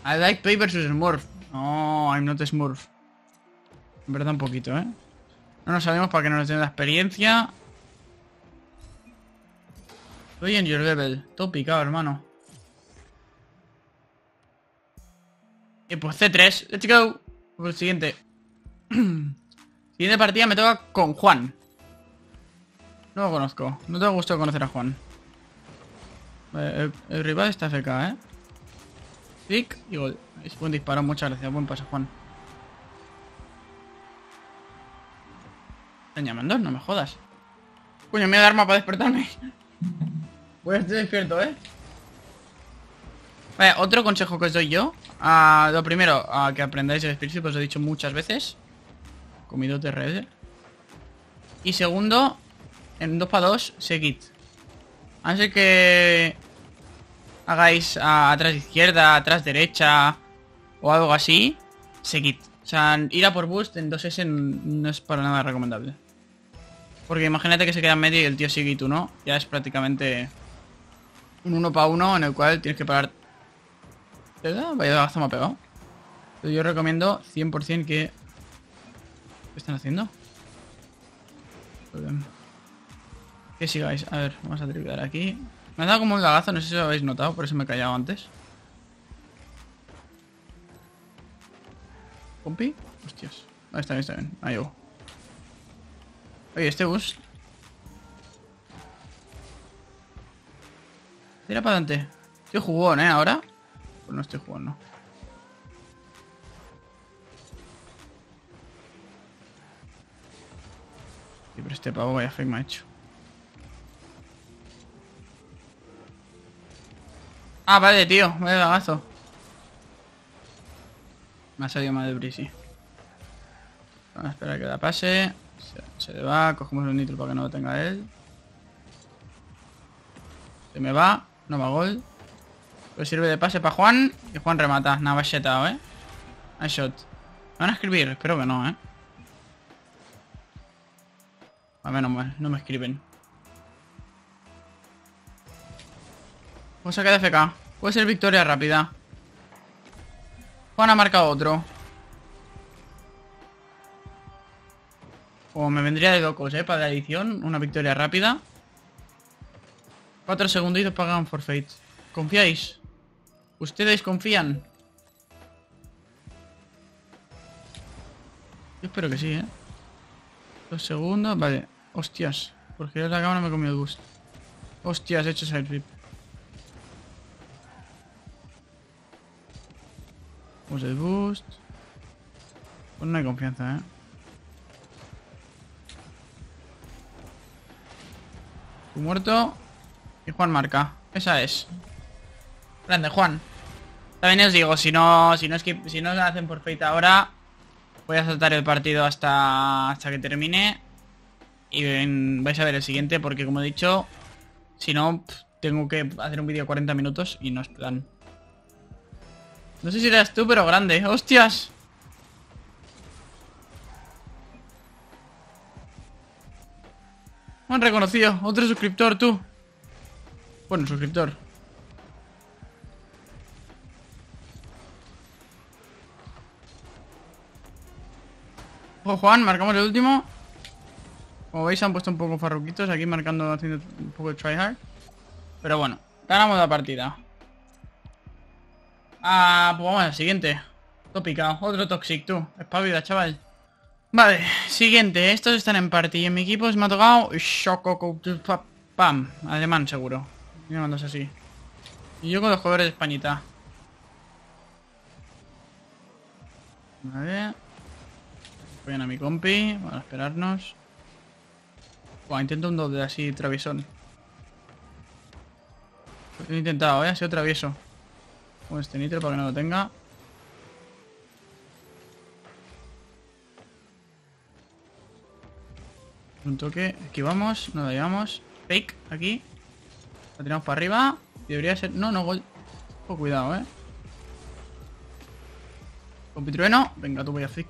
I like Pay versus Smurf. No, I'm not Smurf. En verdad un poquito, ¿eh? No nos salimos para que no nos den la experiencia. Estoy en your level. Todo picado, hermano. Y pues C3. Let's go. Por el siguiente. Siguiente partida me toca con Juan. No lo conozco. No tengo gusto de conocer a Juan. El rival está FK, ¿eh? Pick y gol. Es buen disparo, muchas gracias. Buen pase, Juan. ¿Están llamando? No me jodas. Coño, me voy a dar arma para despertarme. Pues estoy despierto, ¿eh? Vale, otro consejo que os doy yo. Lo primero, que aprendáis el espíritu, pues os he dicho muchas veces. Comido de red. Y segundo, en 2x2, seguid. A no ser que hagáis atrás izquierda, atrás derecha o algo así, seguid. O sea, ir a por boost en 2S no es para nada recomendable. Porque imagínate que se queda en medio y el tío sigue y tú no. Ya es prácticamente un 1-para-1 en el cual tienes que parar. Vaya gasto me ha pegado. Pero yo recomiendo 100% que... ¿Qué están haciendo? Que sigáis. A ver, vamos a tripear aquí. Me ha dado como un lagazo, no sé si lo habéis notado, por eso me he callado antes. ¿Compi? Hostias. Ahí está, está bien. Ahí llevo. Oye, este bus. Tira para adelante. Estoy jugón, ahora. Pues no estoy jugando. Sí, pero este pavo vaya fake me ha hecho. Ah, vale, tío. Vaya lagazo. Me ha salido mal de brisi. Vamos a esperar a que la pase. Se le va. Cogemos el nitro para que no lo tenga él. Se me va. No va gol. Pero sirve de pase para Juan. Y Juan remata. Nada, va shetado, Nice shot. ¿Me van a escribir? Espero que no, A menos mal. No me escriben. Pues saca de FK. Puede ser victoria rápida. Juan ha marcado otro. O me vendría de locos, para la edición. Una victoria rápida. 4 segunditos pagan forfeit. ¿Confiáis? ¿Ustedes confían? Yo espero que sí, 2 segundos, vale. Hostias. Por girar la cámara me he comido el boost. Hostias, he hecho side rip. Vamos el boost. Pues no hay confianza, Tu muerto. Y Juan marca. Esa es. Grande, Juan. También os digo, si no hacen por fate ahora, voy a saltar el partido hasta que termine. Y vais a ver el siguiente, porque como he dicho, si no, tengo que hacer un vídeo de 40 minutos y no es plan. No sé si eras tú, pero grande. ¡Hostias! Me han reconocido. Otro suscriptor, tú. Bueno, suscriptor. Ojo, Juan, marcamos el último. Como veis, se han puesto un poco farruquitos aquí, marcando, haciendo un poco de tryhard. Pero bueno, ganamos la partida. Pues vamos al siguiente. Tópica, otro toxic, tú. Espabila, chaval. Vale, siguiente. Estos están en party y en mi equipo me ha tocado Pam, alemán seguro. Llamándose así. Y yo con los jugadores de Españita. Vale. Apoyan a mi compi. Vamos a esperarnos. Intento un doble así, traviesón. Lo he intentado, ha sido travieso. Con este nitro para que no lo tenga. Un toque, esquivamos, no lo llevamos. Fake, aquí. La tiramos para arriba. Y debería ser... No, no, gol. Oh, cuidado, Compitrueno. Venga, tú voy a flick.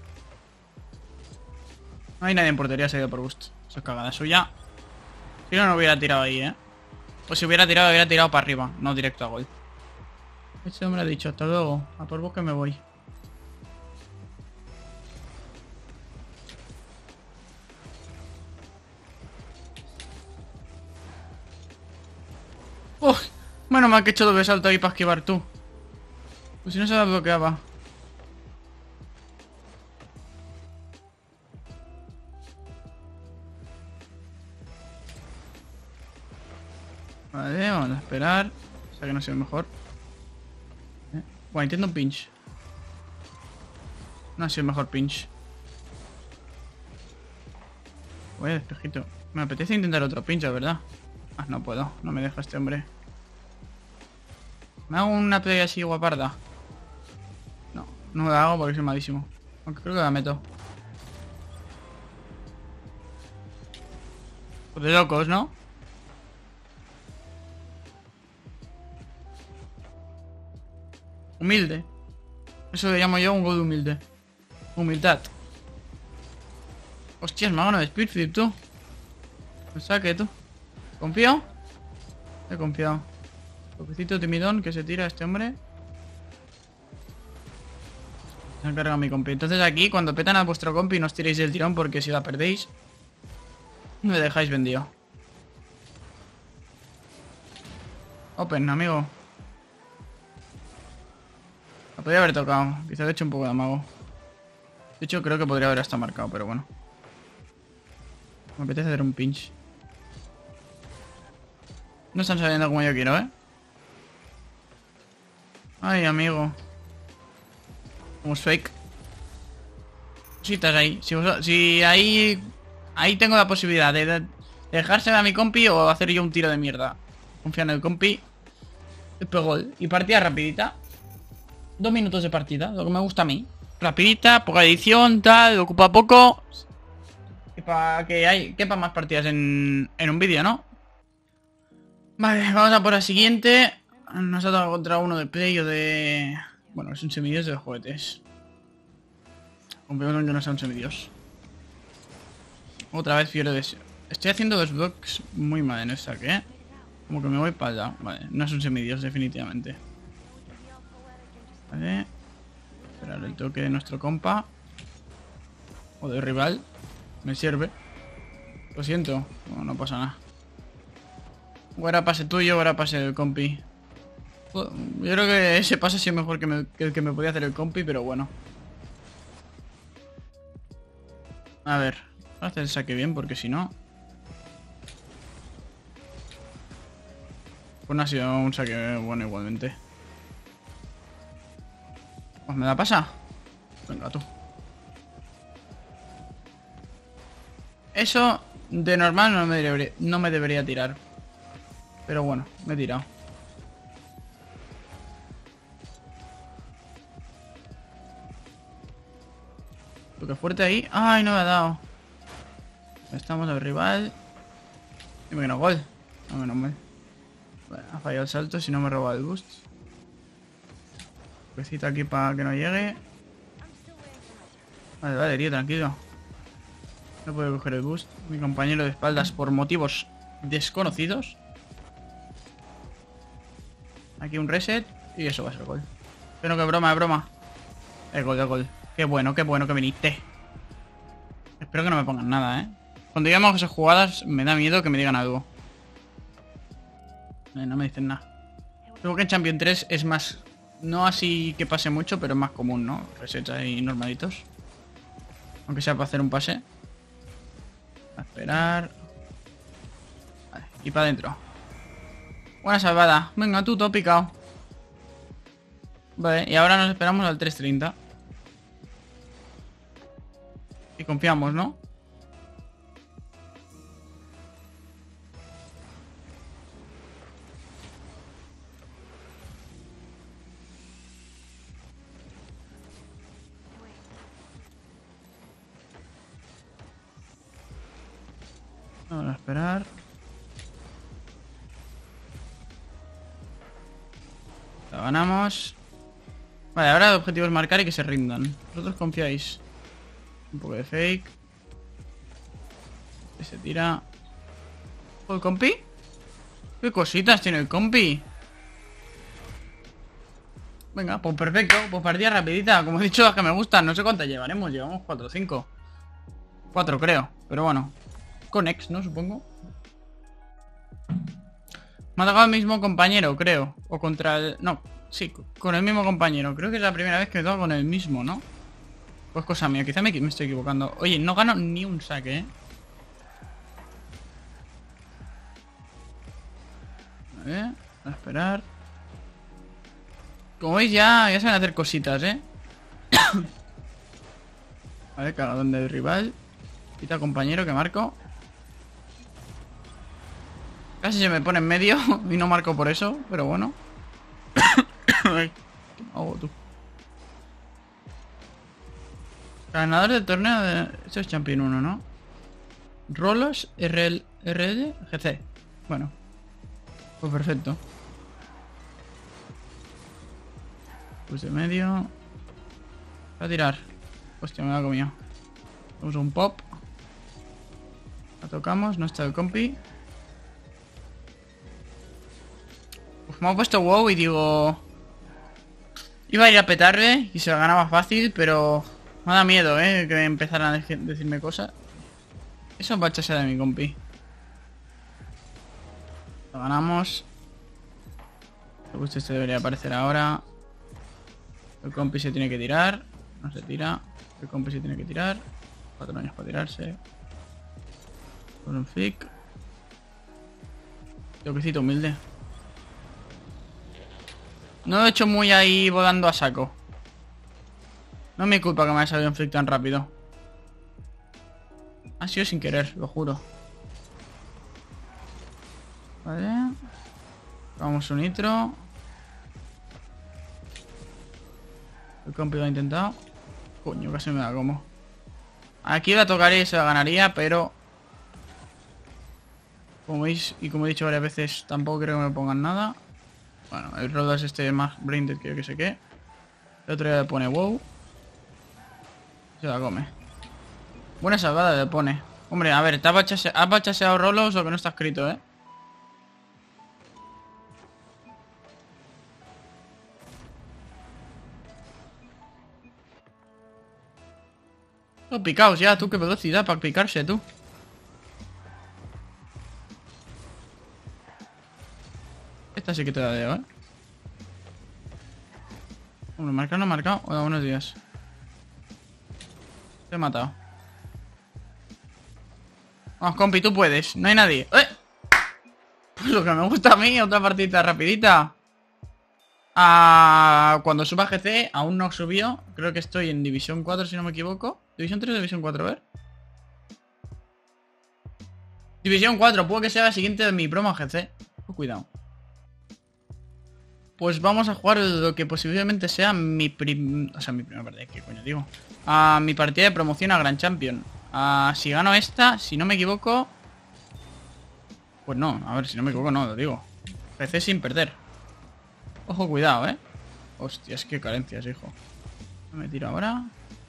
No hay nadie en portería, se ha ido por gusto. Eso es cagada suya. Si no, no hubiera tirado ahí, Pues si hubiera tirado para arriba, no directo a gol. Este hombre ha dicho, hasta luego. A por vos que me voy. ¡Uy! Menos mal que he hecho doble salto ahí para esquivar tú. Pues si no se la bloqueaba. Vale, vamos a esperar. O sea que no sea el mejor. Bueno, intento un pinch. No ha sido el mejor pinch. Oye, despejito. Me apetece intentar otro pinch, ¿verdad? Ah, no puedo. No me deja este hombre. ¿Me hago una play así guaparda? No, no la hago porque soy malísimo. Aunque creo que la meto. Pues de locos, ¿no? Humilde. Eso le llamo yo un gol humilde. Humildad. Hostias, me hago una de speed flip, tú. O sea que tú. ¿Confío? He confiado. Toquecito timidón que se tira este hombre. Se ha encargado mi compi. Entonces aquí, cuando petan a vuestro compi, no os tiréis del tirón porque si la perdéis, me dejáis vendido. Open, amigo. La podría haber tocado. Quizá he hecho un poco de amago. De hecho, creo que podría haber hasta marcado, pero bueno. Me apetece hacer un pinch. No están saliendo como yo quiero, ¿eh? Ay, amigo. Como fake. Cositas ahí. Si ahí tengo la posibilidad de dejárseme a mi compi o hacer yo un tiro de mierda. Confía en el compi. Después gol. Y partida rapidita. 2 minutos de partida, lo que me gusta a mí. Rapidita, poca edición, tal, ocupa poco. Y para que quepa más partidas en un vídeo, ¿no? Vale, vamos a por la siguiente. Nos ha dado contra uno de play o de... Bueno, es un semidios de juguetes. Confiamos en que no sea un semidios. Otra vez fiero de... Estoy haciendo 2 blocks muy mal en esta, ¿qué? Como que me voy para allá. Vale, no es un semidios definitivamente. Vale. Esperar el toque de nuestro compa. O de rival. Me sirve. Lo siento. No pasa nada. Ahora pase tuyo, ahora pase el compi. Yo creo que ese pase ha sido mejor que el que me podía hacer el compi, pero bueno. A ver. Voy a hacer el saque bien, porque si no... Pues no ha sido un saque bueno igualmente. Pues me la pasa. Venga tú. Eso de normal no me debería tirar. Pero bueno, me he tirado. Toque fuerte ahí. Ay, no me ha dado. Estamos al rival. Y me quedo gol. No, menos mal. Vale, ha fallado el salto, si no me roba el boost. Toquecito aquí para que no llegue. Vale, tío, tranquilo. No puedo coger el boost. Mi compañero de espaldas por motivos desconocidos. Aquí un reset. Y eso va a ser gol. Pero que broma, es broma. El gol, el gol. Qué bueno que viniste. Espero que no me pongan nada, ¿eh? Cuando digamos esas jugadas me da miedo que me digan algo. No me dicen nada. Creo que en Champion 3 es más... No así que pase mucho, pero es más común, ¿no? Resets ahí normalitos. Aunque sea para hacer un pase. A esperar. Vale, y para adentro. Buena salvada. Venga, tú, todo picado. Vale, y ahora nos esperamos al 3:30. Y confiamos, ¿no? Vamos a esperar. La ganamos. Vale, ahora el objetivo es marcar y que se rindan. ¿Vosotros confiáis? Un poco de fake. Y se tira. ¿El compi? ¿Qué cositas tiene el compi? Venga, pues perfecto. Pues partida rapidita. Como he dicho, las que me gustan. No sé cuántas llevaremos. Llevamos 4 o 5. 4 creo. Pero bueno. Con ex, ¿no? Supongo. Me ha tocado el mismo compañero, creo. O contra el... No, sí, con el mismo compañero. Creo que es la primera vez que me toca con el mismo, ¿no? Pues cosa mía, quizá me estoy equivocando. Oye, no gano ni un saque, ¿eh? A ver, a esperar. Como veis ya se van a hacer cositas, ¿eh? Vale, cagadón del rival. Quita compañero que marco. Casi se me pone en medio y no marco por eso, pero bueno. Ay, qué me ahogo, tú. Ganador del torneo de... Esto es Champion 1, ¿no? Rolos, RL, GC. Bueno. Pues perfecto. Pues de medio. Voy a tirar. Hostia, me la ha comido. Vamos a un pop. La tocamos, no está el compi. Uf, me ha puesto wow y digo... Iba a ir a petarle y se la ganaba fácil, pero... Me da miedo, que empezaran a decirme cosas. Eso va a echarse de mi compi. Lo ganamos. Este debería aparecer ahora. El compi se tiene que tirar. No se tira. El compi se tiene que tirar. 4 años para tirarse. Con un fic. Toquecito humilde. No lo he hecho muy ahí volando a saco. No es mi culpa que me haya salido un flick tan rápido. Ha sido sin querer, lo juro. Vale. Vamos un nitro. El compi lo ha intentado. Coño, casi me da como. Aquí la tocaría y se la ganaría, pero... Como veis, y como he dicho varias veces, tampoco creo que me pongan nada. Bueno, el Rodas este más braindead que yo que sé qué. El otro día le pone wow. Se la come. Buena salvada le pone. Hombre, a ver, ¿has bachaseado Rolos o que no está escrito, eh? Los picaos ya, tú, qué velocidad para picarse, tú. Esta sí que te la veo, eh. Hombre, marcado no marcado. Hola, buenos días. Te he matado. Vamos, compi, tú puedes. No hay nadie. ¡Eh! Pues lo que me gusta a mí, otra partida rapidita. Cuando suba GC, aún no subió. Creo que estoy en División 4, si no me equivoco. División 3 o División 4, a ver. División 4, puede que sea la siguiente de mi promo GC. Cuidado. Pues vamos a jugar lo que posiblemente sea mi primera partida, ¿qué coño digo? Mi partida de promoción a Grand Champion. Si gano esta, si no me equivoco... Pues no, a ver, si no me equivoco no, lo digo. GC sin perder. Ojo, cuidado, Hostias, qué carencias, hijo. Me tiro ahora.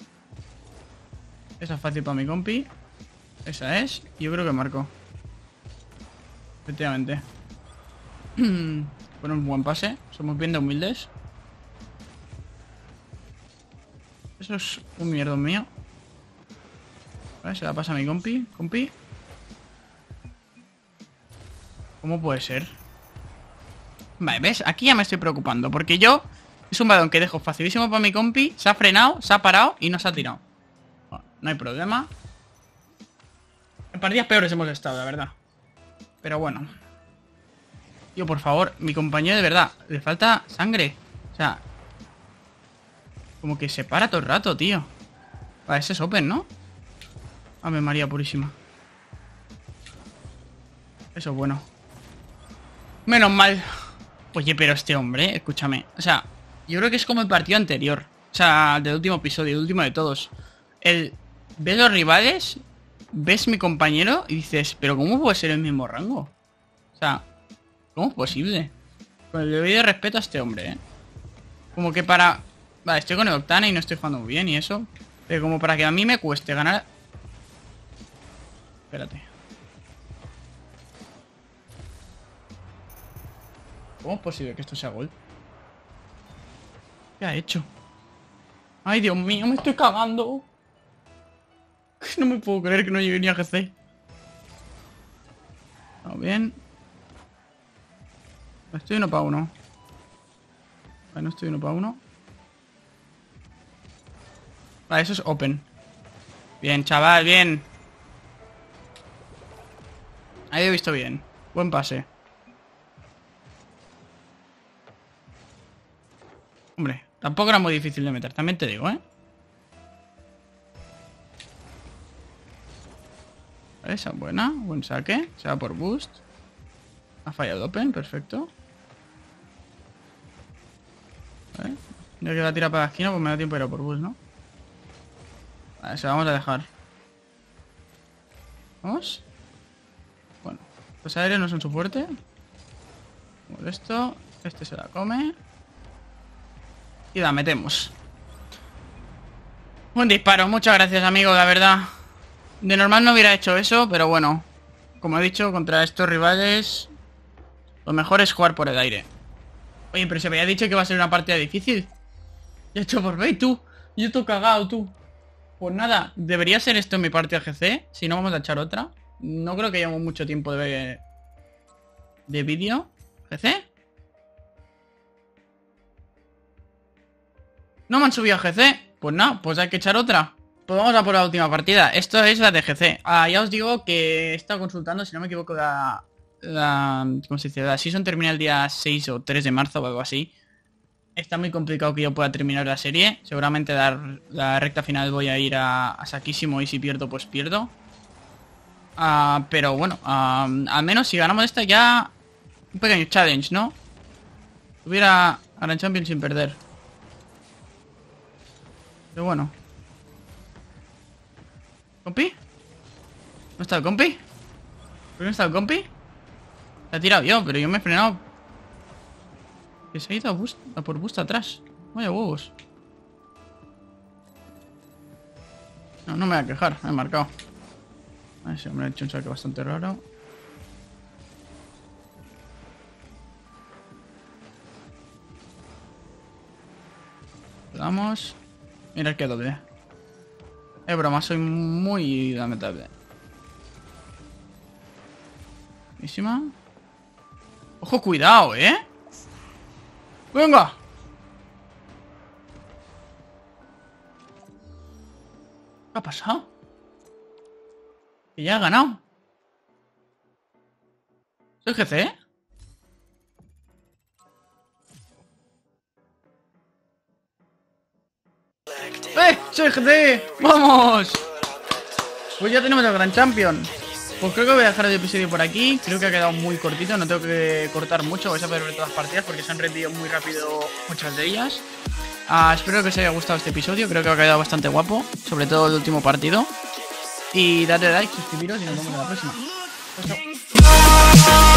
Esa es fácil para mi compi. Esa es. Yo creo que marco. Efectivamente. Bueno, un buen pase. Somos bien de humildes. Eso es un mierdo mío. Vale, se la pasa a mi compi. Compi. ¿Cómo puede ser? Vale, ¿ves? Aquí ya me estoy preocupando. Porque yo... Es un balón que dejo facilísimo para mi compi. Se ha frenado, se ha parado y no se ha tirado. Bueno, no hay problema. En partidas peores hemos estado, la verdad. Pero bueno. Tío, por favor, mi compañero de verdad, le falta sangre. O sea, como que se para todo el rato, tío. Vale, ese es open, ¿no? Ave María purísima. Eso es bueno. Menos mal. Oye, pero este hombre, escúchame. O sea, yo creo que es como el partido anterior. O sea, del último episodio, el último de todos. Ves los rivales, ves mi compañero y dices, pero ¿cómo puede ser el mismo rango? O sea, ¿cómo es posible? Con el debido respeto a este hombre, Como que para... Vale, estoy con el Octana y no estoy jugando muy bien y eso. Pero como para que a mí me cueste ganar... Espérate. ¿Cómo es posible que esto sea gol? ¿Qué ha hecho? Ay, Dios mío, me estoy cagando. No me puedo creer que no llegue ni a GC. Vamos bien. Estoy 1 para 1. Vale, no estoy 1 para 1. Vale, eso es open. Bien, chaval, bien. Ahí he visto bien. Buen pase. Hombre, tampoco era muy difícil de meter, también te digo, ¿eh? Vale, esa es buena. Buen saque. Se va por boost. Ha fallado open, perfecto. Vale. Ya que la tira para la esquina, pues me da tiempo de ir a por boost, ¿no? Vale, se la vamos a dejar. Vamos. Bueno, los aéreos no son su fuerte. Como esto. Este se la come. Y la metemos. Buen disparo, muchas gracias, amigo, la verdad. De normal no hubiera hecho eso, pero bueno. Como he dicho, contra estos rivales lo mejor es jugar por el aire. Oye, pero se me había dicho que iba a ser una partida difícil. Ya he hecho por bait, tú. Yo estoy cagado, tú. Pues nada, debería ser esto en mi partida GC. Si no, vamos a echar otra. No creo que llevemos mucho tiempo de vídeo. ¿GC? No me han subido a GC. Pues nada, pues hay que echar otra. Pues vamos a por la última partida. Esto es la de GC. Ya os digo que he estado consultando, si no me equivoco, ¿cómo se dice? La season termina el día 6 o 3 de marzo o algo así. Está muy complicado que yo pueda terminar la serie. Seguramente la recta final voy a ir a saquísimo y si pierdo, pues pierdo. Pero bueno, al menos si ganamos esta ya... Un pequeño challenge, ¿no? Hubiera a Grand Champion sin perder. Pero bueno. ¿Compi? ¿No está el compi? ¿Por qué no está el compi? Se ha tirado yo, pero yo me he frenado. Que se ha ido a por boost atrás. Vaya huevos. No, no me voy a quejar, me he marcado. A ver si me ha hecho un saque bastante raro. Vamos. Mira que doble. Es broma, soy muy lamentable. Buenísima. Ojo, cuidado, ¿eh? ¡Venga! ¿Qué ha pasado? Que ya ha ganado. ¿Soy GC? ¡Soy GC! ¡Vamos! Pues ya tenemos el Grand Champion. Pues creo que voy a dejar el episodio por aquí. Creo que ha quedado muy cortito, no tengo que cortar mucho. Vais a poder ver todas las partidas porque se han rendido muy rápido muchas de ellas. Espero que os haya gustado este episodio. Creo que ha quedado bastante guapo, sobre todo el último partido. Y dadle like, suscribiros y nos vemos en la próxima. Chao, chao.